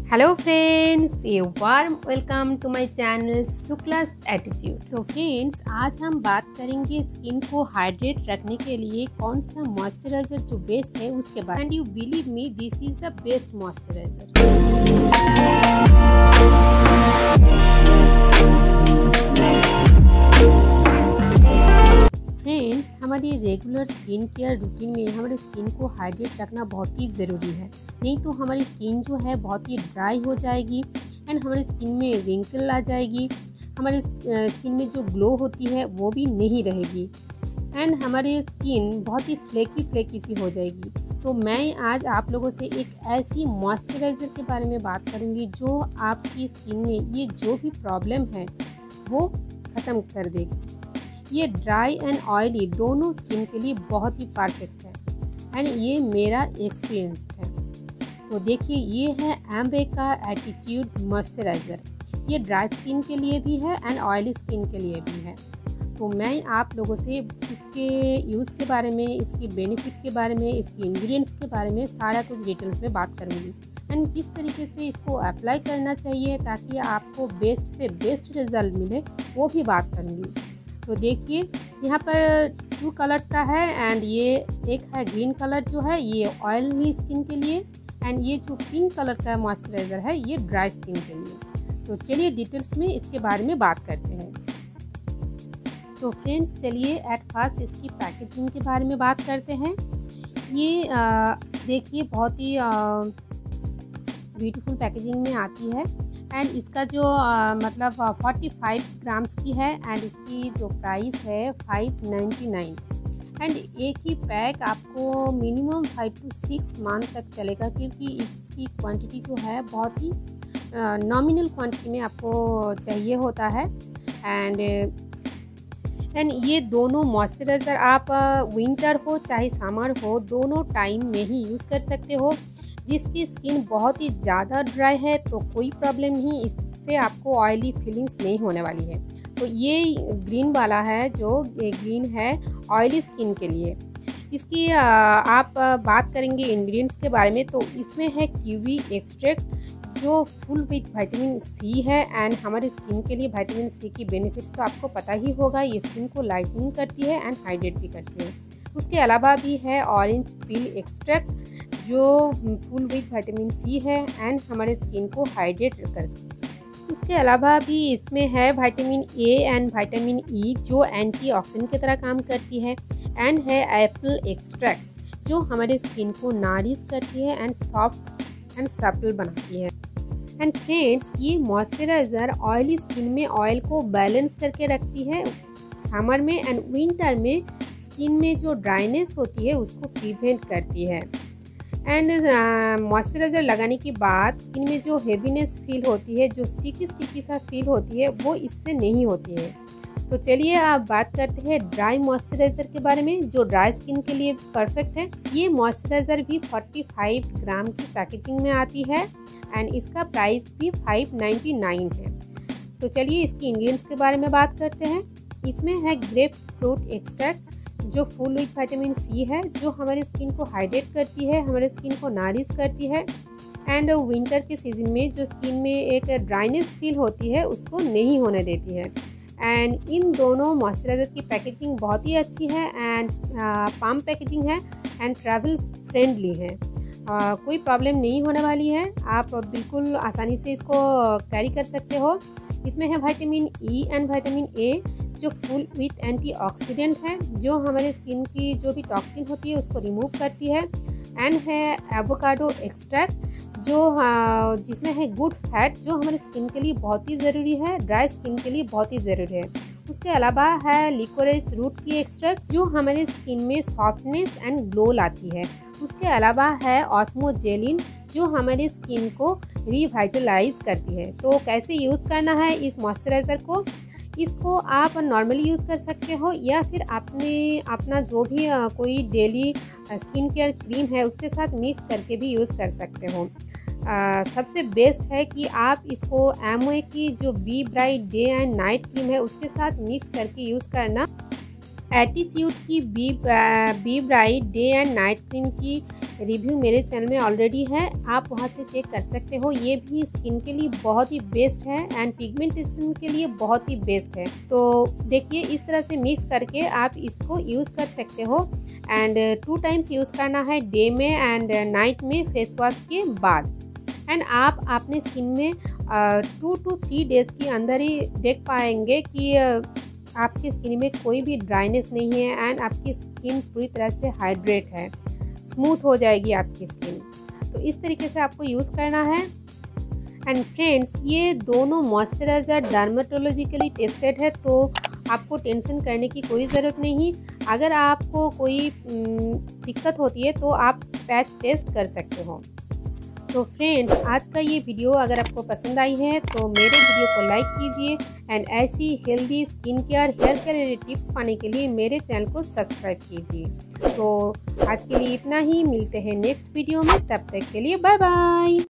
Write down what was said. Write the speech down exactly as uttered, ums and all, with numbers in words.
Hello friends, ये warm welcome to my channel Shuklas attitude. तो friends, आज हम बात करेंगे स्किन को हाइड्रेट रखने के लिए कौन सा मॉइस्चराइजर जो बेस्ट है उसके बारे में। And you believe me, this is the best moisturiser. Friends, हमारी रेगुलर स्किन केयर रूटीन में हमारे स्किन को हाइड्रेट रखना बहुत ही ज़रूरी है। नहीं तो हमारी स्किन जो है बहुत ही ड्राई हो जाएगी एंड हमारी स्किन में रिंकल आ जाएगी। हमारी स्किन में जो ग्लो होती है वो भी नहीं रहेगी एंड हमारी स्किन बहुत ही फ्लेकी फ्लेकी सी हो जाएगी। तो मैं आज आप लोगों से एक ऐसी मॉइस्चराइज़र के बारे में बात करूँगी जो आपकी स्किन में ये जो भी प्रॉब्लम है वो ख़त्म कर देगी। ये ड्राई एंड ऑयली दोनों स्किन के लिए बहुत ही परफेक्ट है एंड ये मेरा एक्सपीरियंस है। तो देखिए, ये है एम्बे का एटीट्यूड मॉइस्चराइज़र। ये ड्राई स्किन के लिए भी है एंड ऑयली स्किन के लिए भी है। तो मैं आप लोगों से इसके यूज़ के बारे में, इसकी बेनिफिट के बारे में, इसकी इंग्रेडिएंट्स के बारे में सारा कुछ डिटेल्स में बात करूँगी एंड किस तरीके से इसको अप्लाई करना चाहिए ताकि आपको बेस्ट से बेस्ट रिज़ल्ट मिले वो भी बात करूँगी। तो देखिए, यहाँ पर टू कलर्स का है एंड ये एक है ग्रीन कलर जो है ये ऑयली स्किन के लिए एंड ये जो पिंक कलर का मॉइस्चराइज़र है ये ड्राई स्किन के लिए। तो चलिए डिटेल्स में इसके बारे में बात करते हैं। तो फ्रेंड्स, चलिए एट फर्स्ट इसकी पैकेजिंग के बारे में बात करते हैं। ये आ, देखिए बहुत ही ब्यूटीफुल पैकेजिंग में आती है एंड इसका जो आ, मतलब पैंतालीस ग्राम्स की है एंड इसकी जो प्राइस है फाइव नाइन्टी नाइन एंड एक ही पैक आपको minimum five to six month तक चलेगा क्योंकि इसकी क्वांटिटी जो है बहुत ही नॉमिनल क्वांटिटी में आपको चाहिए होता है। एंड एंड ये दोनों मॉइस्चराइज़र आप विंटर हो चाहे समर हो दोनों टाइम में ही यूज़ कर सकते हो। जिसकी स्किन बहुत ही ज़्यादा ड्राई है तो कोई प्रॉब्लम नहीं, इससे आपको ऑयली फीलिंग्स नहीं होने वाली है। तो ये ग्रीन वाला है जो ये ग्रीन है ऑयली स्किन के लिए। इसकी आप बात करेंगे इंग्रेडिएंट्स के बारे में तो इसमें है कीवी एक्सट्रैक्ट जो फुल विथ विटामिन सी है एंड हमारे स्किन के लिए विटामिन सी की बेनिफिट्स तो आपको पता ही होगा। ये स्किन को लाइटनिंग करती है एंड हाइड्रेट भी करती है। उसके अलावा भी है ऑरेंज पील एक्सट्रैक्ट जो फुल विथ विटामिन सी है एंड हमारे स्किन को हाइड्रेट करती है। उसके अलावा भी इसमें है vitamin A and vitamin E जो एंटीऑक्सीडेंट की तरह काम करती है एंड है एप्पल एक्सट्रैक्ट जो हमारे स्किन को नारिश करती है एंड सॉफ्ट एंड सपल बनाती है। एंड फ्रेंड्स, ये मॉइस्चराइज़र ऑयली स्किन में ऑयल को बैलेंस करके रखती है समर में एंड विंटर में स्किन में जो ड्राइनेस होती है उसको प्रिवेंट करती है। एंड मॉइस्चराइज़र लगाने के बाद स्किन में जो हेवीनेस फील होती है, जो स्टिकी स्टिकी सा फील होती है वो इससे नहीं होती है। तो चलिए आप बात करते हैं ड्राई मॉइस्चराइज़र के बारे में जो ड्राई स्किन के लिए परफेक्ट है। ये मॉइस्चराइज़र भी पैंतालीस ग्राम की पैकेजिंग में आती है एंड इसका प्राइस भी फाइव नाइन्टी नाइन है। तो चलिए इसकी इंग्रेडिएंट्स के बारे में बात करते हैं। इसमें है ग्रेप फ्रूट एक्सट्रैक्ट जो फुल विथ विटामिन सी है जो हमारे स्किन को हाइड्रेट करती है, हमारे स्किन को नारिश करती है एंड विंटर के सीज़न में जो स्किन में एक ड्राइनेस फील होती है उसको नहीं होने देती है। एंड इन दोनों मॉइस्चराइज़र की पैकेजिंग बहुत ही अच्छी है एंड पाम पैकेजिंग है एंड ट्रैवल फ्रेंडली है। आ, कोई प्रॉब्लम नहीं होने वाली है, आप बिल्कुल आसानी से इसको कैरी कर सकते हो। इसमें है vitamin E and vitamin A जो फुल विथ एंटीऑक्सीडेंट है जो हमारे स्किन की जो भी टॉक्सिन होती है उसको रिमूव करती है एंड है एवोकाडो एक्सट्रैक्ट जो जिसमें है गुड फैट जो हमारे स्किन के लिए बहुत ही ज़रूरी है, ड्राई स्किन के लिए बहुत ही ज़रूरी है। उसके अलावा है लिकोराइस रूट की एक्सट्रैक्ट जो हमारे स्किन में सॉफ्टनेस एंड ग्लो लाती है। उसके अलावा है ऑस्मोजेलिन जो हमारे स्किन को रिवाइटलाइज करती है। तो कैसे यूज़ करना है इस मॉइस्चराइज़र को, इसको आप नॉर्मली यूज़ कर सकते हो या फिर आपने अपना जो भी आ, कोई डेली स्किन केयर क्रीम है उसके साथ मिक्स करके भी यूज़ कर सकते हो। आ, सबसे बेस्ट है कि आप इसको एमवे की जो B bright day and night cream है उसके साथ मिक्स करके यूज़ करना। एटीट्यूड की B B bright day and night cream की रिव्यू मेरे चैनल में ऑलरेडी है, आप वहां से चेक कर सकते हो। ये भी स्किन के लिए बहुत ही बेस्ट है एंड पिगमेंटेशन के लिए बहुत ही बेस्ट है। तो देखिए इस तरह से मिक्स करके आप इसको यूज़ कर सकते हो एंड टू टाइम्स यूज़ करना है, डे में एंड नाइट में फेस वॉश के बाद। एंड आप अपने स्किन में टू टू थ्री डेज़ के अंदर ही देख पाएंगे कि uh, आपकी स्किन में कोई भी ड्राइनेस नहीं है एंड आपकी स्किन पूरी तरह से हाइड्रेट है, स्मूथ हो जाएगी आपकी स्किन। तो इस तरीके से आपको यूज़ करना है। एंड फ्रेंड्स, ये दोनों मॉइस्चराइज़र डर्मेटोलॉजिकली टेस्टेड है, तो आपको टेंशन करने की कोई ज़रूरत नहीं। अगर आपको कोई दिक्कत होती है तो आप पैच टेस्ट कर सकते हो। तो फ्रेंड्स, आज का ये वीडियो अगर आपको पसंद आई है तो मेरे वीडियो को लाइक कीजिए एंड ऐसी healthy skin care, hair care tips पाने के लिए मेरे चैनल को सब्सक्राइब कीजिए। तो आज के लिए इतना ही, मिलते हैं नेक्स्ट वीडियो में, तब तक के लिए बाय बाय।